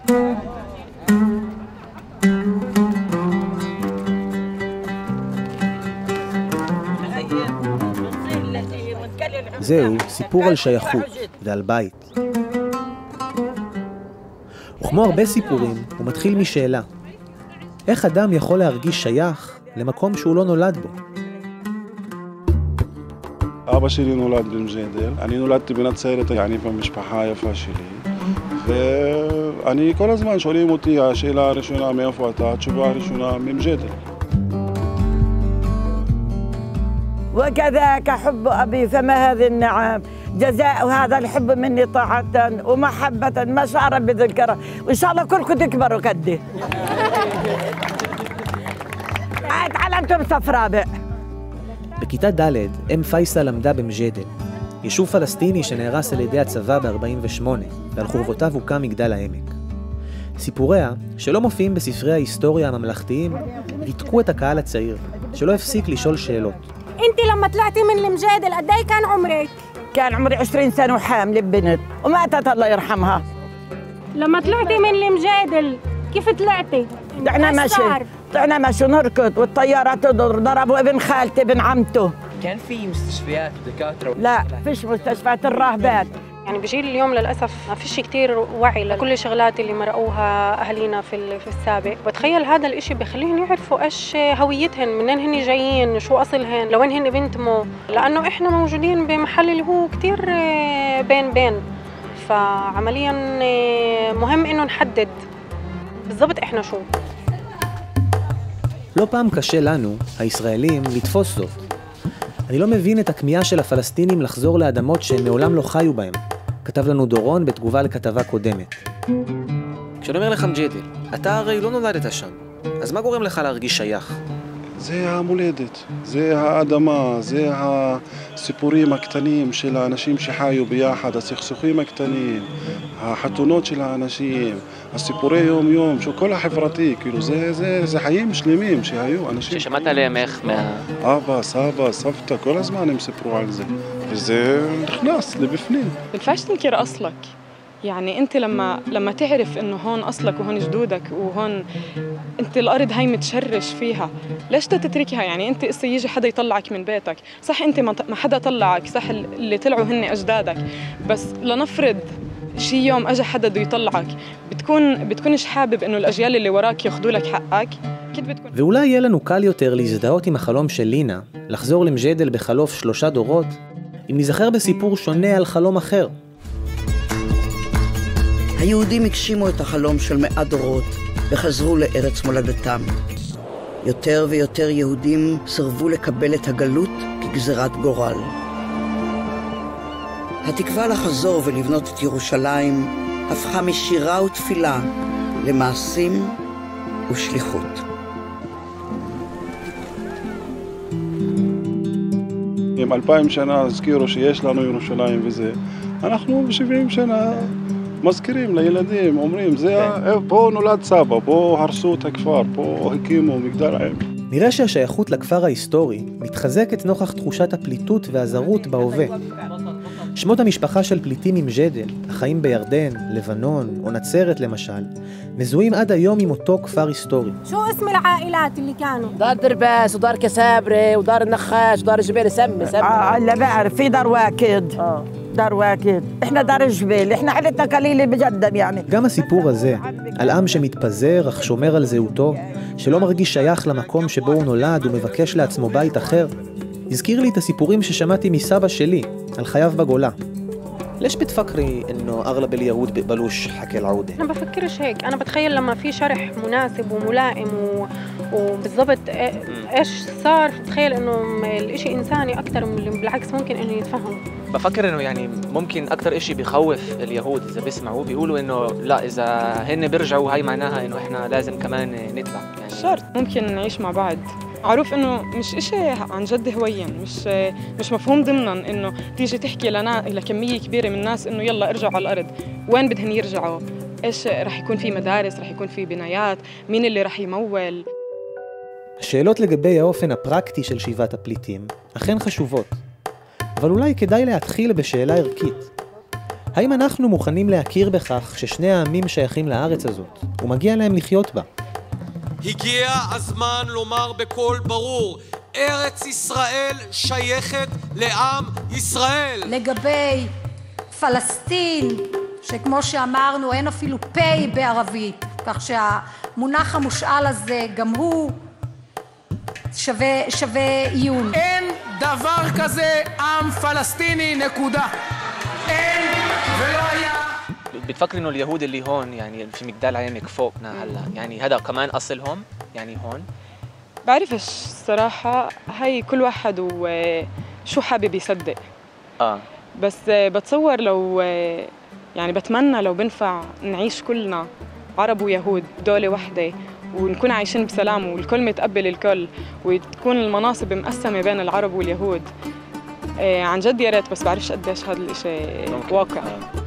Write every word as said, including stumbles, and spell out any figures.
זהו סיפור על שייכות ועל בית. וכמו הרבה סיפורים, הוא מתחיל משאלה. איך אדם יכול להרגיש שייך למקום שהוא לא נולד בו? אבא שלי נולד במג'דל, אני נולדתי בנצרת, يعني במשפחה היפה שלי. ואני כל הזמן שואלים אותי, השאלה הראשונה מאיפה אתה, התשובה הראשונה ממג'דל. وكذاك حب أبي فما هذه النعم جزاء هذا الحب مني طاعة ومحبة ما شعر بذكره وإن شاء الله كلكم تكبروا كده. تعلمت بصف رابع. בכיתה ד' אם פייסל למדה במג'דל, יישוב פלסטיני שנהרס על ידי הצבא ב-ארבעים ושמונה, ועל חורבותיו הוקם מגדל העמק. סיפוריה, שלא מופיעים בספרי ההיסטוריה הממלכתיים, ריתקו את הקהל הצעיר, שלא הפסיק לשאול שאלות. انت لما طلعتي من المجادل قد ايه كان عمرك؟ كان عمري عشرين سنة وحامل ببنت وماتت الله يرحمها. لما طلعتي من المجادل كيف طلعتي؟ طلعنا ماشي طلعنا ماشي نركض والطيارات تضرب ضربوا ابن خالتي ابن عمته. كان في مستشفيات ودكاترة؟ لا فيش مستشفيات الراهبات. يعني بجيل اليوم للأسف ما فيش كتير وعي لكل الشغلات اللي مرقوها أهالينا في في السابق. بتخيل هذا الإشي بخليهم يعرفوا إيش هويتهن، منين هن جايين، شو أصلهن، لوين هن بينتموا، لأنه إحنا موجودين بمحل اللي هو كتير بين بين. فعملياً مهم إنه نحدد بالضبط إحنا شو. לא פעם קשה לנו, הישראלים, לתפוס זאת. אני לא מבין את הכמיהה של הפלסטינים לחזור לאדמות שהם מעולם לא חיו בהם. כתב לנו דורון בתגובה לכתבה קודמת. כשאני אומר לך מג'דל, אתה הרי לא נולדת שם, אז מה גורם לך להרגיש שייך? זה המולדת, זה האדמה, זה הסיפורים הקטנים של האנשים שחיו ביחד, הסכסוכים הקטנים, החתונות של האנשים, הסיפורי יום יום, שכל החברתי, כאילו זה, זה, זה חיים שלמים שהיו אנשים. ששמעת עליהם איך מה... אבא, סבא, סבתא, כל הזמן הם סיפרו על זה, וזה נכנס לבפנים. ينفعش تنكر أصلك. يعني أنت لما لما تعرف إنه هون أصلك وهون جدودك وهون أنت الأرض هاي متشرش فيها، ليش تتركها؟ يعني أنت إسا يجي حدا يطلعك من بيتك، صح أنت ما حدا طلعك، صح اللي طلعوا هن أجدادك، بس لنفرض شي يوم أجا حدا بده يطلعك، بتكون بتكونش حابب إنه الأجيال اللي وراك ياخذوا لك حقك؟ أكيد بتكون. ואולי יהיה לנו קל יותר להזדהות עם החלום של לינה, לחזור למג'דל בחלוף שלושה דורות, אם נזכר בסיפור שונה על חלום אחר. היהודים הגשימו את החלום של מאה דורות וחזרו לארץ מולדתם. יותר ויותר יהודים סרבו לקבל את הגלות כגזרת גורל. התקווה לחזור ולבנות את ירושלים הפכה משירה ותפילה למעשים ושליחות. עם אלפיים שנה הזכירו שיש לנו ירושלים וזה, אנחנו ב-שבעים שנה מזכירים לילדים, אומרים, זה, פה נולד סבא, פה הרסו את הכפר, פה הקימו מגדל העמק. נראה שהשייכות לכפר ההיסטורי מתחזקת נוכח תחושת הפליטות והזרות בהווה. שמות המשפחה של פליטים ממג'דל, החיים בירדן, לבנון או נצרת למשל, מזוהים עד היום עם אותו כפר היסטורי. شو اسم العائلات اللي كانوا؟ دار درباس ودار كسابري ودار النخاش ودار جبيل سمي سمي. اه لا بعرف في دار واكد. اه دار واكد. احنا دار جبيل، احنا عائلتنا قليله بجدا يعني. גם הסיפור הזה, על עם שמתפזר אך שומר על זהותו, שלא מרגיש שייך למקום שבו הוא נולד ומבקש לעצמו בית אחר, הזכיר לי את הסיפורים ששמעתי מסבא שלי על חייו בגולה. ليش بتفكري إنه أغلب اليهود بيقبلوش حكي العودة؟ أنا بفكرش هيك، أنا بتخيل لما في شرح مناسب وملائم و... وبالضبط إيش صار، بتخيل إنه الإشي إنساني أكتر من بالعكس ممكن إنه يتفهم. بفكر إنه يعني ممكن أكتر إشي بيخوف اليهود إذا بيسمعوا بيقولوا إنه لا إذا هن بيرجعوا هاي معناها إنه إحنا لازم كمان نتبع. يعني شرط ممكن نعيش مع بعض. معروف انه مش اشي عن جد هوين، مش مش مفهوم ضمنا انه تيجي تحكي لنا لكميه كبيره من الناس انه يلا ارجعوا على الارض، وين بدهن يرجعوا؟ ايش رح يكون في مدارس، رح يكون في بنايات، مين اللي رح يمول؟ השאלות לגבי האופן הפרקטי של שיבת הפליטים אכן חשובות, אבל אולי כדאי להתחיל בשאלה ערכית. האם אנחנו מוכנים להכיר בכך ששני העמים שייכים לארץ הזאת, ומגיע להם לחיות בה? הגיע הזמן לומר בקול ברור, ארץ ישראל שייכת לעם ישראל. לגבי פלסטין, שכמו שאמרנו אין אפילו פי בערבית, כך שהמונח המושאל הזה גם הוא שווה, שווה עיון. אין דבר כזה עם פלסטיני, نقطة. אין ולא היה. بتفكر انه اليهود اللي هون يعني في مجدل عينك فوقنا هلا يعني هذا كمان اصلهم يعني هون؟ بعرفش الصراحة، هي كل واحد وشو حابب يصدق. اه بس بتصور لو يعني بتمنى لو بنفع نعيش كلنا عرب ويهود دولة واحدة ونكون عايشين بسلام والكل متقبل الكل وتكون المناصب مقسمة بين العرب واليهود. عن جد يا ريت، بس بعرفش قديش هذا الشيء واقع.